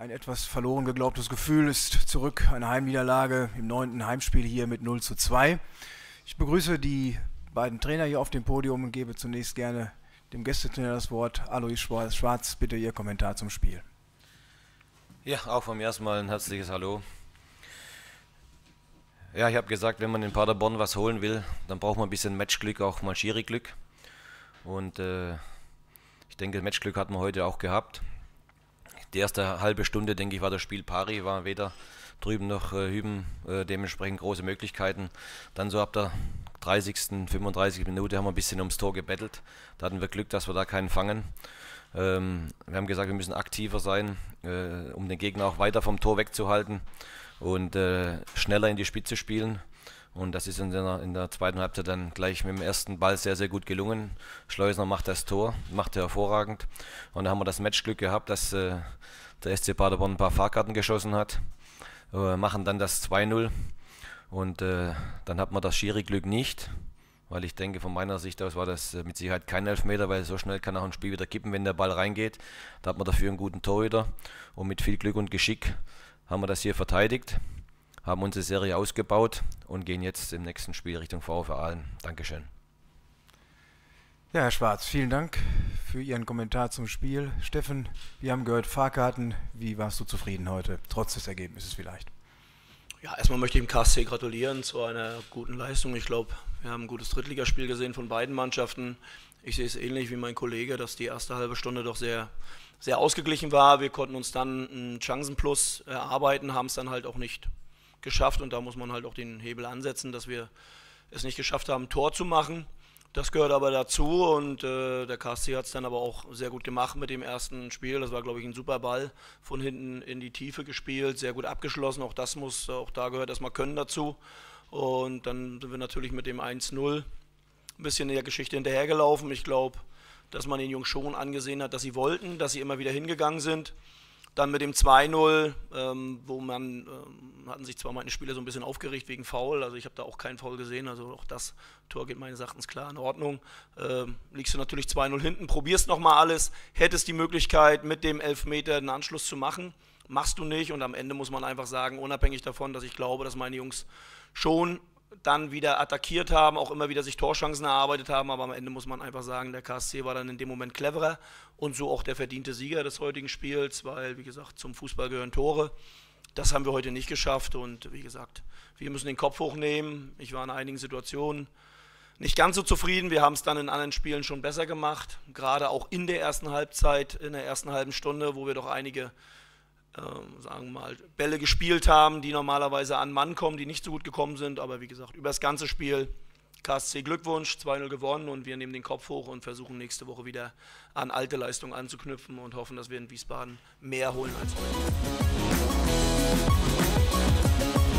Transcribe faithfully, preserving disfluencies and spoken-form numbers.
Ein etwas verloren geglaubtes Gefühl ist zurück, eine Heimniederlage im neunten Heimspiel hier mit null zu zwei. Ich begrüße die beiden Trainer hier auf dem Podium und gebe zunächst gerne dem Gästetrainer das Wort. Alois Schwarz, bitte Ihr Kommentar zum Spiel. Ja, auch von mir erstmal ein herzliches Hallo. Ja, ich habe gesagt, wenn man in Paderborn was holen will, dann braucht man ein bisschen Matchglück, auch mal Schiri-Glück. Und äh, ich denke, Matchglück hat man heute auch gehabt. Die erste halbe Stunde, denke ich, war das Spiel pari, war weder drüben noch äh, hüben, äh, dementsprechend große Möglichkeiten. Dann so ab der dreißigsten, fünfunddreißigsten Minute haben wir ein bisschen ums Tor gebettelt. Da hatten wir Glück, dass wir da keinen fangen. Ähm, wir haben gesagt, wir müssen aktiver sein, äh, um den Gegner auch weiter vom Tor wegzuhalten und äh, schneller in die Spitze spielen. Und das ist in der, in der zweiten Halbzeit dann gleich mit dem ersten Ball sehr, sehr gut gelungen. Schleusner macht das Tor, macht er hervorragend. Und da haben wir das Matchglück gehabt, dass äh, der S C Paderborn ein paar Fahrkarten geschossen hat. Äh, machen dann das zwei null. Und äh, dann hat man das Schiri-Glück nicht. Weil ich denke, von meiner Sicht aus war das äh, mit Sicherheit kein Elfmeter, weil so schnell kann auch ein Spiel wieder kippen, wenn der Ball reingeht. Da hat man dafür einen guten Torhüter. Und mit viel Glück und Geschick haben wir das hier verteidigt. Haben unsere Serie ausgebaut und gehen jetzt im nächsten Spiel Richtung VfR Aalen. Dankeschön. Ja, Herr Schwarz, vielen Dank für Ihren Kommentar zum Spiel. Steffen, wir haben gehört, Fahrkarten. Wie warst du zufrieden heute, trotz des Ergebnisses vielleicht? Ja, erstmal möchte ich dem K S C gratulieren zu einer guten Leistung. Ich glaube, wir haben ein gutes Drittligaspiel gesehen von beiden Mannschaften. Ich sehe es ähnlich wie mein Kollege, dass die erste halbe Stunde doch sehr, sehr ausgeglichen war. Wir konnten uns dann einen Chancenplus erarbeiten, haben es dann halt auch nicht geschafft und da muss man halt auch den Hebel ansetzen, dass wir es nicht geschafft haben, ein Tor zu machen. Das gehört aber dazu und äh, der K S C hat es dann aber auch sehr gut gemacht mit dem ersten Spiel. Das war, glaube ich, ein super Ball, von hinten in die Tiefe gespielt, sehr gut abgeschlossen. Auch das muss, auch da gehört erstmal Können dazu. Und dann sind wir natürlich mit dem eins null ein bisschen in der Geschichte hinterhergelaufen. Ich glaube, dass man den Jungs schon angesehen hat, dass sie wollten, dass sie immer wieder hingegangen sind. Dann mit dem zwei null, ähm, wo man, ähm, hatten sich zwar meine Spieler so ein bisschen aufgeregt wegen Foul, also ich habe da auch keinen Foul gesehen, also auch das Tor geht meines Erachtens klar in Ordnung. Ähm, liegst du natürlich zwei null hinten, probierst nochmal alles, hättest die Möglichkeit mit dem Elfmeter einen Anschluss zu machen, machst du nicht und am Ende muss man einfach sagen, unabhängig davon, dass ich glaube, dass meine Jungs schon dann wieder attackiert haben, auch immer wieder sich Torchancen erarbeitet haben, aber am Ende muss man einfach sagen, der K S C war dann in dem Moment cleverer und so auch der verdiente Sieger des heutigen Spiels, weil, wie gesagt, zum Fußball gehören Tore. Das haben wir heute nicht geschafft und wie gesagt, wir müssen den Kopf hochnehmen. Ich war in einigen Situationen nicht ganz so zufrieden, wir haben es dann in anderen Spielen schon besser gemacht, gerade auch in der ersten Halbzeit, in der ersten halben Stunde, wo wir doch einige Ähm, sagen wir mal, Bälle gespielt haben, die normalerweise an Mann kommen, die nicht so gut gekommen sind, aber wie gesagt, über das ganze Spiel K S C Glückwunsch, zwei null gewonnen und wir nehmen den Kopf hoch und versuchen nächste Woche wieder an alte Leistungen anzuknüpfen und hoffen, dass wir in Wiesbaden mehr holen als heute.